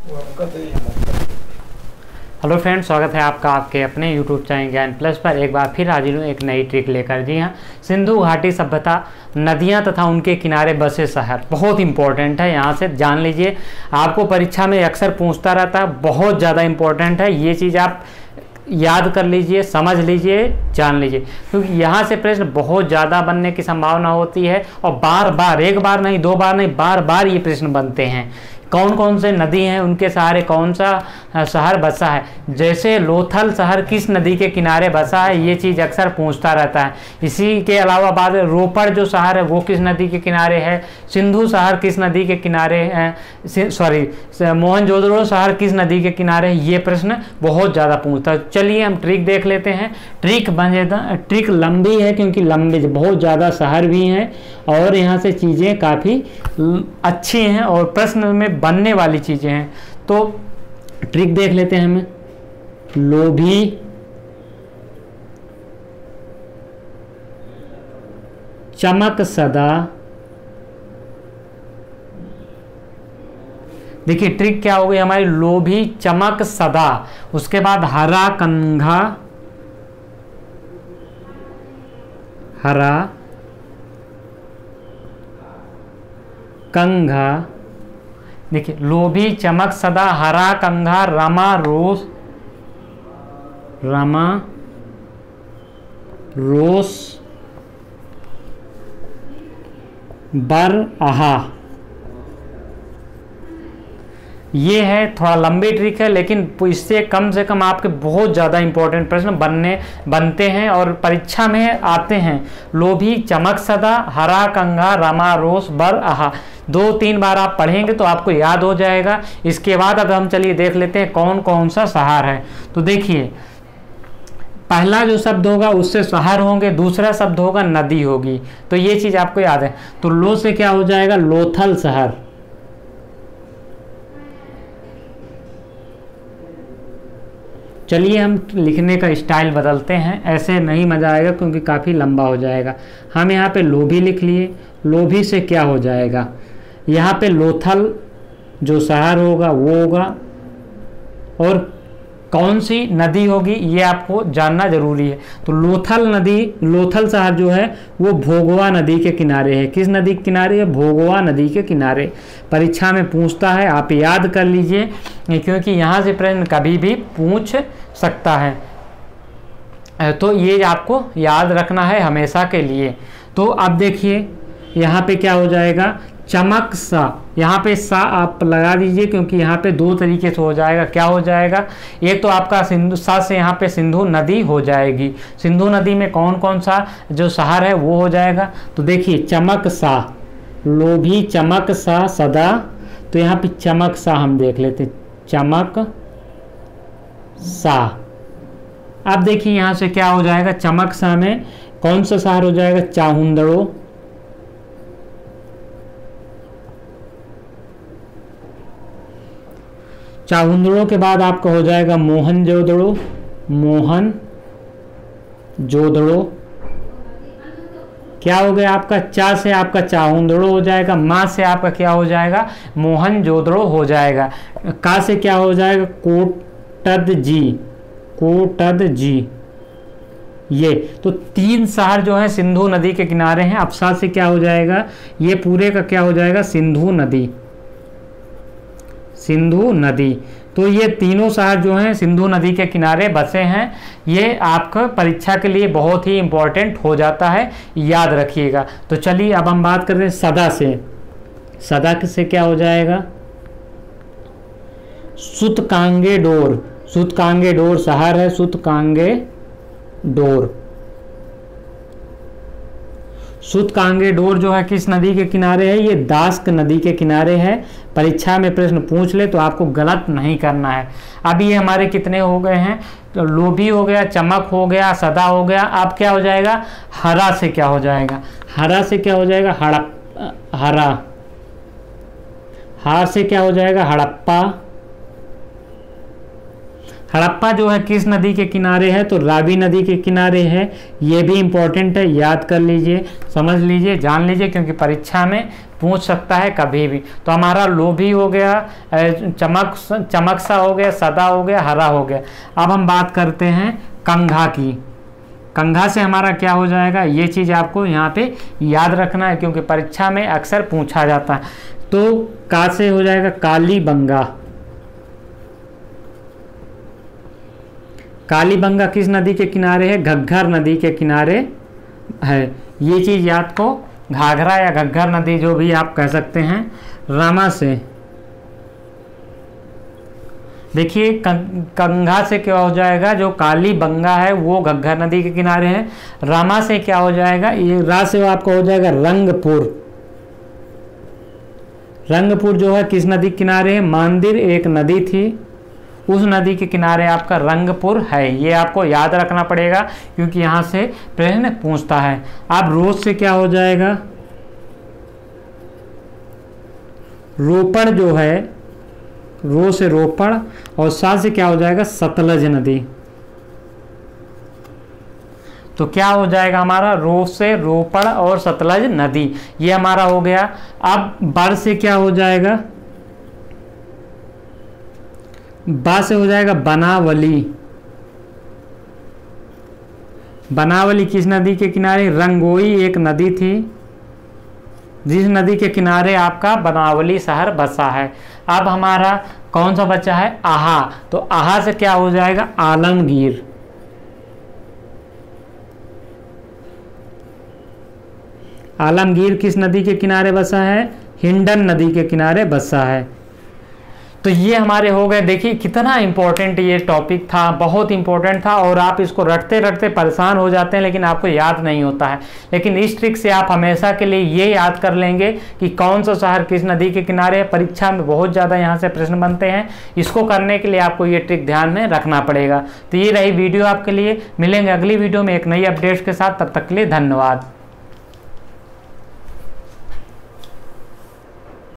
Hello friends, स्वागत है आपका आपके अपने यूट्यूब चैनल ज्ञान प्लस पर। एक बार फिर हाजिर हूँ एक नई ट्रिक लेकर। जी हाँ, सिंधु घाटी सभ्यता, नदियाँ तथा उनके किनारे बसे शहर बहुत इंपॉर्टेंट है। यहाँ से जान लीजिए, आपको परीक्षा में अक्सर पूछता रहता है, बहुत ज़्यादा इंपॉर्टेंट है। ये चीज़ आप याद कर लीजिए, समझ लीजिए, जान लीजिए, क्योंकि यहाँ से प्रश्न बहुत ज़्यादा बनने की संभावना होती है और बार बार, एक बार नहीं, दो बार नहीं, बार बार ये प्रश्न बनते हैं। कौन कौन से नदी हैं, उनके सहारे कौन सा शहर बसा है। जैसे लोथल शहर किस नदी के किनारे बसा है, ये चीज़ अक्सर पूछता रहता है। इसी के अलावा बाद रोपड़ जो शहर है वो किस नदी के किनारे है, सिंधु शहर किस नदी के किनारे है, मोहनजोदड़ो शहर किस नदी के किनारे है, ये प्रश्न बहुत ज़्यादा पूछता है। चलिए हम ट्रिक देख लेते हैं। ट्रिक लंबी है क्योंकि लंबी बहुत ज़्यादा शहर भी हैं और यहाँ से चीज़ें काफ़ी अच्छी हैं और प्रश्न में बनने वाली चीजें हैं। तो ट्रिक देख लेते हैं हमें। लोभी, चमक सदा। देखिए ट्रिक क्या हो गई हमारी, लोभी, चमक सदा, उसके बाद हरा कंघा, हरा कंघा। देखिए लोभी, चमक सदा, हरा कंघा, रमा रोष, रमा रोष, बर आहा। ये है, थोड़ा लंबी ट्रिक है लेकिन इससे कम से कम आपके बहुत ज़्यादा इंपॉर्टेंट प्रश्न बनते हैं और परीक्षा में आते हैं। लोभी, चमक सदा, हरा कंघा, रमा रोष, बर आहा, 2-3 बार आप पढ़ेंगे तो आपको याद हो जाएगा। इसके बाद अब हम चलिए देख लेते हैं कौन कौन सा शहर है। तो देखिए पहला जो शब्द होगा उससे शहर होंगे, दूसरा शब्द होगा नदी होगी, तो ये चीज़ आपको याद है। तो लो से क्या हो जाएगा, लोथल शहर। चलिए हम लिखने का स्टाइल बदलते हैं, ऐसे नहीं मज़ा आएगा क्योंकि काफ़ी लंबा हो जाएगा। हम यहाँ पे लोभी लिख लिए। लोभी से क्या हो जाएगा, यहाँ पे लोथल जो शहर होगा वो होगा और कौन सी नदी होगी ये आपको जानना जरूरी है। तो लोथल नदी, लोथल शहर जो है वो भोगवा नदी के किनारे है। किस नदी के किनारे है, भोगवा नदी के किनारे। परीक्षा में पूछता है, आप याद कर लीजिए क्योंकि यहाँ से प्रश्न कभी भी पूछ सकता है, तो ये आपको याद रखना है हमेशा के लिए। तो अब देखिए यहाँ पे क्या हो जाएगा, चमक सा, यहाँ पे सा आप लगा दीजिए क्योंकि यहाँ पे दो तरीके से हो जाएगा। क्या हो जाएगा, एक तो आपका सिंधु, सा से यहाँ पे सिंधु नदी हो जाएगी। सिंधु नदी में कौन कौन सा जो शहर है वो हो जाएगा। तो देखिए चमक सा, लोभी, चमक सा, सदा, तो यहाँ पे चमक सा हम देख लेते, चमक सा। अब देखिए यहाँ से क्या हो जाएगा, चमक सा में कौन सा शहर हो जाएगा, चाहुंदड़ो, चाहुंदड़ो के बाद आपका हो जाएगा मोहनजोदड़ो, मोहनजोदड़ो। क्या हो गया आपका, चा से आपका चाहुंदड़ो हो जाएगा, माँ से आपका क्या हो जाएगा, मोहनजोदड़ो हो जाएगा। का से क्या हो जाएगा, कोटदजी, कोटदजी। ये तो 3 शहर जो है सिंधु नदी के किनारे हैं। अब सा से क्या हो जाएगा, ये पूरे का क्या हो जाएगा, सिंधु नदी, सिंधु नदी। तो ये तीनों शहर जो हैं सिंधु नदी के किनारे बसे हैं। ये आपका परीक्षा के लिए बहुत ही इंपॉर्टेंट हो जाता है, याद रखिएगा। तो चलिए अब हम बात करते हैं सदा से। सदा से क्या हो जाएगा, सुतकांगे डोर, सुतकांगे डोर शहर है, सुतकांगे डोर। सुतकांगे डोर जो है किस नदी के किनारे है, ये दास्क नदी के किनारे है। परीक्षा में प्रश्न पूछ ले तो आपको गलत नहीं करना है। अब ये हमारे कितने हो गए हैं, तो लोभी हो गया, चमक हो गया, सदा हो गया। अब क्या हो जाएगा, हरा से क्या हो जाएगा, हरा से क्या हो जाएगा, हरा। हार से क्या हो जाएगा, हड़प्पा। हड़प्पा जो है किस नदी के किनारे है, तो रावी नदी के किनारे है। ये भी इम्पोर्टेंट है, याद कर लीजिए, समझ लीजिए, जान लीजिए, क्योंकि परीक्षा में पूछ सकता है कभी भी। तो हमारा लोभी हो गया, चमकसा हो गया, सदा हो गया, हरा हो गया। अब हम बात करते हैं कंघा की। कंघा से हमारा क्या हो जाएगा, ये चीज़ आपको यहाँ पे याद रखना है, क्योंकि परीक्षा में अक्सर पूछा जाता है। तो का से हो जाएगा कालीबंगा। कालीबंगा किस नदी के किनारे है, घग्गर नदी के किनारे है। ये चीज़ याद को, घाघरा या घग्गर नदी जो भी आप कह सकते हैं। रामा से देखिए, कंघा से क्या हो जाएगा, जो कालीबंगा है वो घग्गर नदी के किनारे है। रामा से क्या हो जाएगा, ये रा से आपको हो जाएगा रंगपुर। रंगपुर जो है किस नदी के किनारे है, मांदिर एक नदी थी, उस नदी के किनारे आपका रंगपुर है। ये आपको याद रखना पड़ेगा, क्योंकि यहाँ से प्रश्न पूछता है। अब रोज से क्या हो जाएगा, रोपड़ जो है, रो से रोपड़, और सा से क्या हो जाएगा, सतलज नदी। तो क्या हो जाएगा हमारा, रो से रोपड़ और सतलज नदी, ये हमारा हो गया। अब बर से क्या हो जाएगा, बा से हो जाएगा बनावली। बनावली किस नदी के किनारे, रंगोई एक नदी थी, जिस नदी के किनारे आपका बनावली शहर बसा है। अब हमारा कौन सा बचा है, आहा। तो आहा से क्या हो जाएगा, आलमगीर। आलमगीर किस नदी के किनारे बसा है, हिंडन नदी के किनारे बसा है। तो ये हमारे हो गए। देखिए कितना इंपॉर्टेंट ये टॉपिक था, बहुत इंपॉर्टेंट था, और आप इसको रटते रटते परेशान हो जाते हैं, लेकिन आपको याद नहीं होता है। लेकिन इस ट्रिक से आप हमेशा के लिए ये याद कर लेंगे कि कौन सा शहर किस नदी के किनारे है। परीक्षा में बहुत ज़्यादा यहाँ से प्रश्न बनते हैं, इसको करने के लिए आपको ये ट्रिक ध्यान में रखना पड़ेगा। तो ये रही वीडियो आपके लिए, मिलेंगे अगली वीडियो में एक नई अपडेट्स के साथ। तब तक के लिए धन्यवाद।